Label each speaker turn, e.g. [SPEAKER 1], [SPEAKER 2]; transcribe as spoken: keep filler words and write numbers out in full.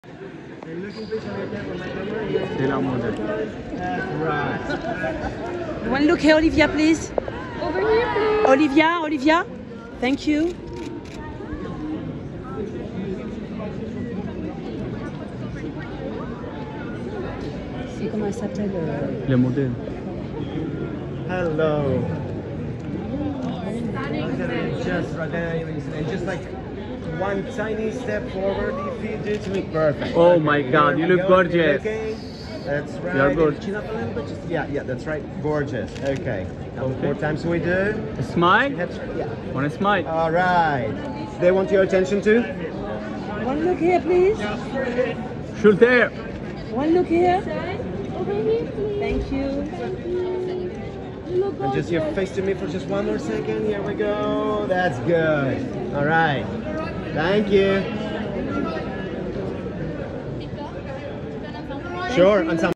[SPEAKER 1] C'est la modèle.
[SPEAKER 2] One look here, Olivia, please.
[SPEAKER 3] Over here, please.
[SPEAKER 2] Olivia, Olivia. Thank you. C'est comment elle s'appelle euh...
[SPEAKER 1] Les modèles.
[SPEAKER 4] Hello. Just right there, and just like one tiny step forward if you do to me. Perfect.
[SPEAKER 1] Oh
[SPEAKER 4] okay,
[SPEAKER 1] my God, you look
[SPEAKER 4] go.
[SPEAKER 1] gorgeous.
[SPEAKER 4] Okay. That's right.
[SPEAKER 1] You're good.
[SPEAKER 4] Chin up a little bit. Just, yeah, yeah, that's right. Gorgeous. Okay. Couple
[SPEAKER 1] Okay.
[SPEAKER 4] more times we do.
[SPEAKER 1] A smile?
[SPEAKER 4] Heads, yeah.
[SPEAKER 1] Want a smile?
[SPEAKER 4] All right. They want your attention too?
[SPEAKER 2] One look here, please.
[SPEAKER 1] Shoulder.
[SPEAKER 2] One look here.
[SPEAKER 3] Over here, please.
[SPEAKER 2] Thank you.
[SPEAKER 3] Thank you. You look
[SPEAKER 4] And just your face to me for just one more second. Here we go. That's good. All right. Thank you. Sure. And some